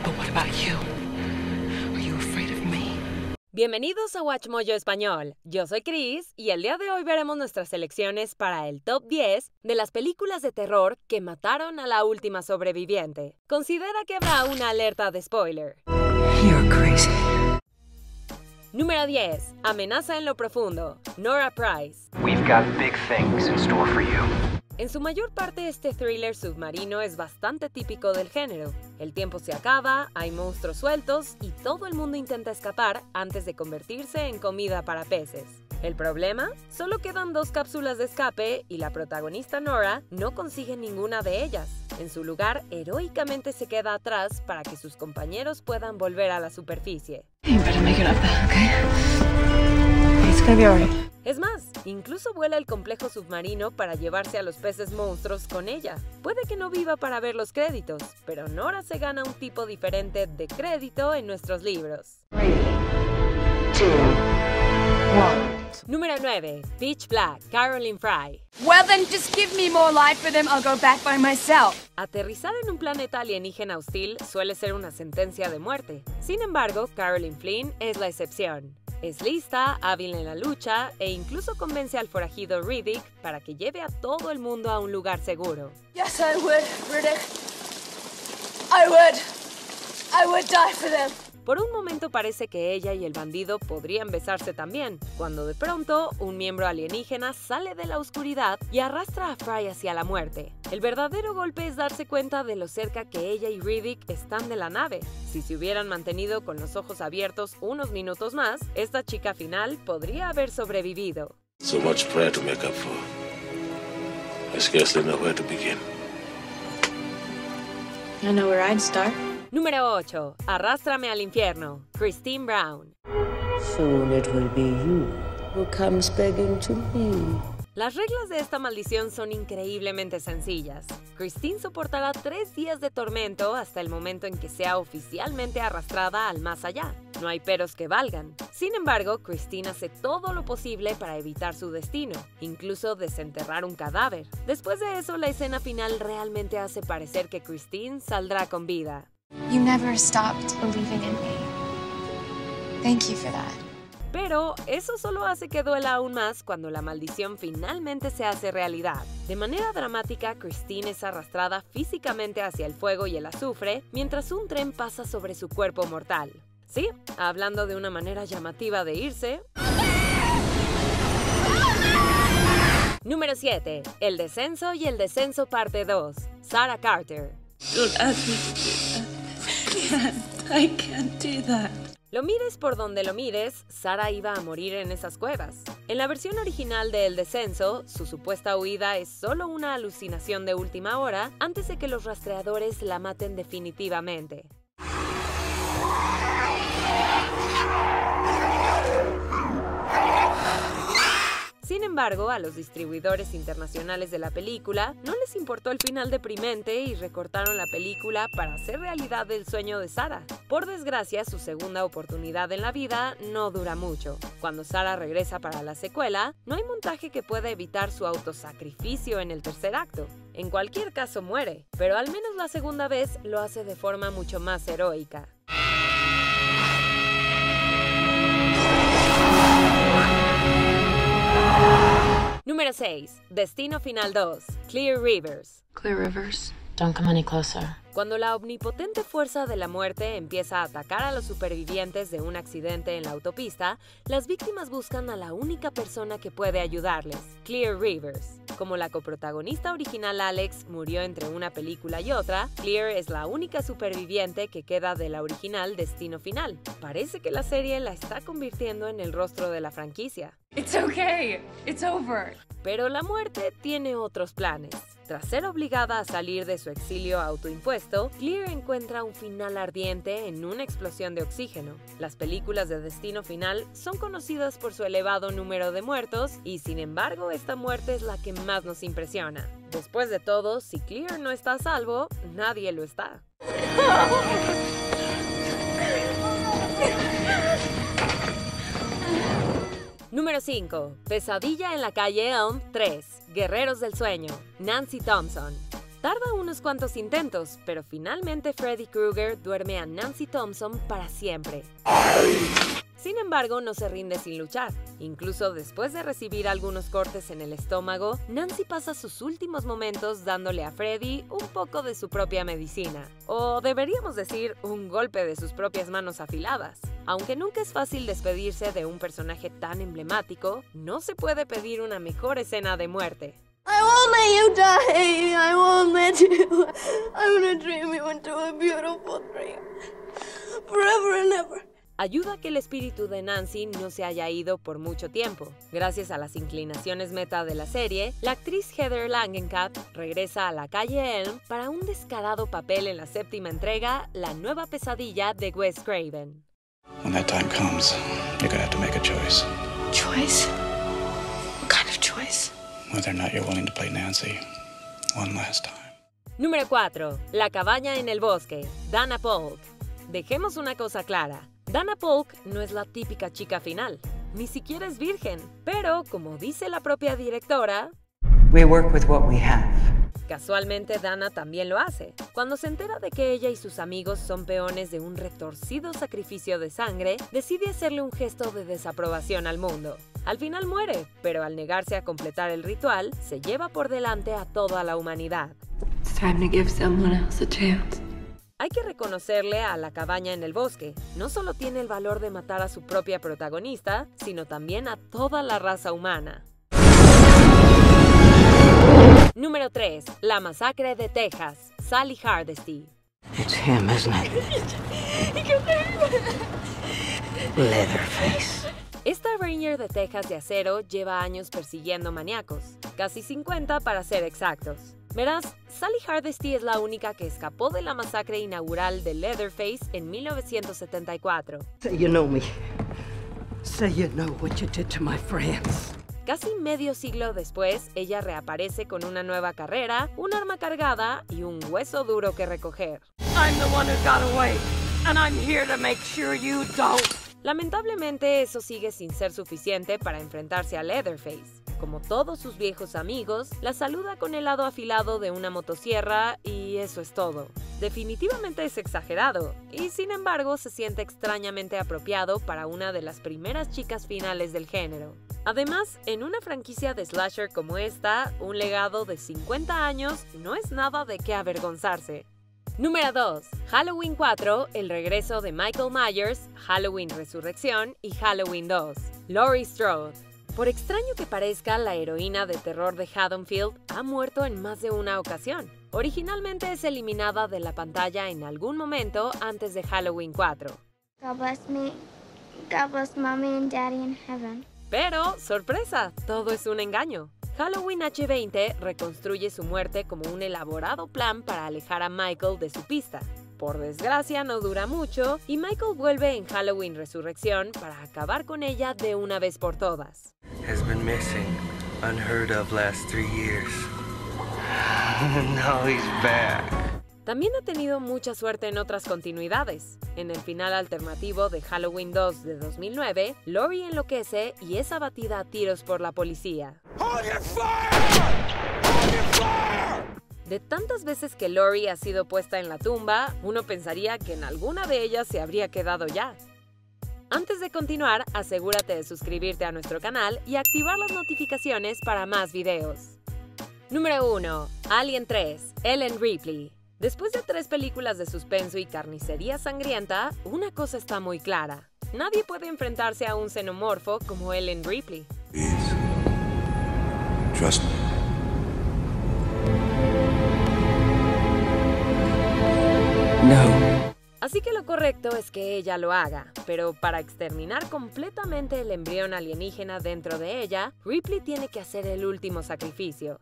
But what about you? Are you afraid of me? Bienvenidos a Watch Mojo Español. Yo soy Chris y el día de hoy veremos nuestras selecciones para el top 10 de las películas de terror que mataron a la última sobreviviente. Considera que habrá una alerta de spoiler. You're crazy. Número 10. Amenaza en lo profundo. Nora Price. We've got big things in store for you. En su mayor parte este thriller submarino es bastante típico del género. El tiempo se acaba, hay monstruos sueltos y todo el mundo intenta escapar antes de convertirse en comida para peces. ¿El problema? Solo quedan 2 cápsulas de escape y la protagonista Nora no consigue ninguna de ellas. En su lugar, heroicamente se queda atrás para que sus compañeros puedan volver a la superficie. You better make it up there, okay? It's gonna be alright. Es más, incluso vuela el complejo submarino para llevarse a los peces monstruos con ella. Puede que no viva para ver los créditos, pero Nora se gana un tipo diferente de crédito en nuestros libros. 3, 2, 1. Número 9. Pitch Black, Caroline Fry. Well then, just give me more life for them, I'll go back by myself. Aterrizar en un planeta alienígena hostil suele ser una sentencia de muerte. Sin embargo, Caroline Flynn es la excepción. Es lista, hábil en la lucha e incluso convence al forajido Riddick para que lleve a todo el mundo a un lugar seguro. Yes, I would, Riddick. I would die for them. Por un momento parece que ella y el bandido podrían besarse también, cuando de pronto un miembro alienígena sale de la oscuridad y arrastra a Fry hacia la muerte. El verdadero golpe es darse cuenta de lo cerca que ella y Riddick están de la nave. Si se hubieran mantenido con los ojos abiertos unos minutos más, esta chica final podría haber sobrevivido. So much prayer to make up for. I scarcely know where to begin. I know where I'd start. Número 8. Arrástrame al infierno. Christine Brown. Soon it will be you who comes begging to me. Las reglas de esta maldición son increíblemente sencillas. Christine soportará 3 días de tormento hasta el momento en que sea oficialmente arrastrada al más allá. No hay peros que valgan. Sin embargo, Christine hace todo lo posible para evitar su destino, incluso desenterrar un cadáver. Después de eso, la escena final realmente hace parecer que Christine saldrá con vida. You never stopped believing in me. Thank you for that. Pero eso solo hace que duela aún más cuando la maldición finalmente se hace realidad. De manera dramática, Christine es arrastrada físicamente hacia el fuego y el azufre mientras un tren pasa sobre su cuerpo mortal. Sí, hablando de una manera llamativa de irse. Número 7. El descenso y el descenso parte 2. Sarah Carter. Don't ask me to do that. I can't do that. Lo mires por donde lo mires, Sarah iba a morir en esas cuevas. En la versión original de El Descenso, su supuesta huida es solo una alucinación de última hora antes de que los rastreadores la maten definitivamente. Sin embargo, a los distribuidores internacionales de la película no les importó el final deprimente y recortaron la película para hacer realidad el sueño de Sarah. Por desgracia, su segunda oportunidad en la vida no dura mucho. Cuando Sarah regresa para la secuela, no hay montaje que pueda evitar su autosacrificio en el tercer acto. En cualquier caso muere, pero al menos la segunda vez lo hace de forma mucho más heroica. Número 6. Destino Final 2. Clear Rivers. Clear Rivers. Don't come any closer. Cuando la omnipotente fuerza de la muerte empieza a atacar a los supervivientes de un accidente en la autopista, las víctimas buscan a la única persona que puede ayudarles, Clear Rivers. Como la coprotagonista original Alex murió entre una película y otra, Clear es la única superviviente que queda de la original Destino Final. Parece que la serie la está convirtiendo en el rostro de la franquicia. It's okay. It's over. Pero la muerte tiene otros planes. Tras ser obligada a salir de su exilio autoimpuesto, Clear encuentra un final ardiente en una explosión de oxígeno. Las películas de Destino Final son conocidas por su elevado número de muertos y, sin embargo, esta muerte es la que más nos impresiona. Después de todo, si Clear no está a salvo, nadie lo está. Número 5. Pesadilla en la calle Elm 3. Guerreros del Sueño. Nancy Thompson. Tarda unos cuantos intentos, pero finalmente Freddy Krueger duerme a Nancy Thompson para siempre. Sin embargo, no se rinde sin luchar. Incluso después de recibir algunos cortes en el estómago, Nancy pasa sus últimos momentos dándole a Freddy un poco de su propia medicina. O deberíamos decir, un golpe de sus propias manos afiladas. Aunque nunca es fácil despedirse de un personaje tan emblemático, no se puede pedir una mejor escena de muerte. I won't let you die. I won't let you. I'm gonna dream you into a beautiful dream. Forever and ever. Ayuda a que el espíritu de Nancy no se haya ido por mucho tiempo. Gracias a las inclinaciones meta de la serie, la actriz Heather Langenkamp regresa a la calle Elm para un descarado papel en la 7ª entrega, La nueva pesadilla de Wes Craven. When that time comes, you're gonna have to make a choice. Choice? What kind of choice? Whether or not you're willing to play Nancy one last time. Número 4. La cabaña en el bosque, Dana Polk. Dejemos una cosa clara. Dana Polk no es la típica chica final, ni siquiera es virgen, pero como dice la propia directora, We work with what we have. Casualmente Dana también lo hace. Cuando se entera de que ella y sus amigos son peones de un retorcido sacrificio de sangre, decide hacerle un gesto de desaprobación al mundo. Al final muere, pero al negarse a completar el ritual, se lleva por delante a toda la humanidad. It's time to give someone else a chance. Hay que reconocerle a La cabaña en el bosque. No solo tiene el valor de matar a su propia protagonista, sino también a toda la raza humana. Número 3. La masacre de Texas, Sally Hardesty. It's him, isn't it? Leatherface. Esta Ranger de Texas de acero lleva años persiguiendo maníacos, casi 50 para ser exactos. Verás, Sally Hardesty es la única que escapó de la masacre inaugural de Leatherface en 1974. Say you know me. Say you know what you did to my friends. Casi medio siglo después, ella reaparece con una nueva carrera, un arma cargada y un hueso duro que recoger. I'm the one who got away, and I'm here to make sure you don't. Lamentablemente, eso sigue sin ser suficiente para enfrentarse a Leatherface. Como todos sus viejos amigos, la saluda con el lado afilado de una motosierra y eso es todo. Definitivamente es exagerado, y sin embargo se siente extrañamente apropiado para una de las primeras chicas finales del género. Además, en una franquicia de slasher como esta, un legado de 50 años no es nada de qué avergonzarse. Número 2. Halloween 4, el regreso de Michael Myers, Halloween Resurrección y Halloween 2. Laurie Strode. Por extraño que parezca, la heroína de terror de Haddonfield ha muerto en más de una ocasión. Originalmente es eliminada de la pantalla en algún momento antes de Halloween 4. God bless me. God bless Mommy and Daddy in heaven. Pero, sorpresa, todo es un engaño. Halloween H20 reconstruye su muerte como un elaborado plan para alejar a Michael de su pista. Por desgracia no dura mucho y Michael vuelve en Halloween Resurrección para acabar con ella de una vez por todas. Has been missing, unheard of last 3 years. Now he's back. También ha tenido mucha suerte en otras continuidades. En el final alternativo de Halloween 2 de 2009, Laurie enloquece y es abatida a tiros por la policía. De tantas veces que Laurie ha sido puesta en la tumba, uno pensaría que en alguna de ellas se habría quedado ya. Antes de continuar, asegúrate de suscribirte a nuestro canal y activar las notificaciones para más videos. Número 1. Alien 3, Ellen Ripley. Después de 3 películas de suspenso y carnicería sangrienta, una cosa está muy clara. Nadie puede enfrentarse a un xenomorfo como Ellen Ripley. Please. Trust me. No. Así que lo correcto es que ella lo haga, pero para exterminar completamente el embrión alienígena dentro de ella, Ripley tiene que hacer el último sacrificio.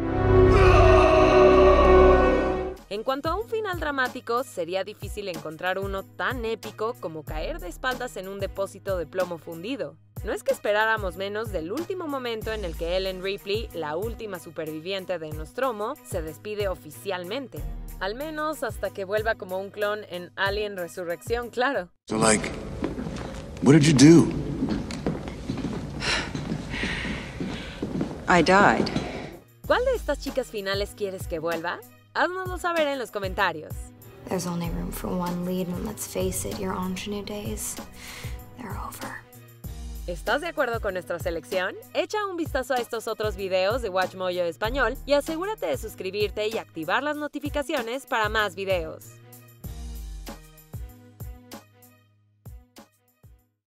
En cuanto a un final dramático, sería difícil encontrar uno tan épico como caer de espaldas en un depósito de plomo fundido. No es que esperáramos menos del último momento en el que Ellen Ripley, la última superviviente de Nostromo, se despide oficialmente. Al menos hasta que vuelva como un clon en Alien Resurrección, claro. So what did you do? I died. ¿Cuál de estas chicas finales quieres que vuelva? Háznoslo saber en los comentarios. There's only room for one lead, and let's face it, your ingenue days, they're over. ¿Estás de acuerdo con nuestra selección? Echa un vistazo a estos otros videos de WatchMojo Español y asegúrate de suscribirte y activar las notificaciones para más videos.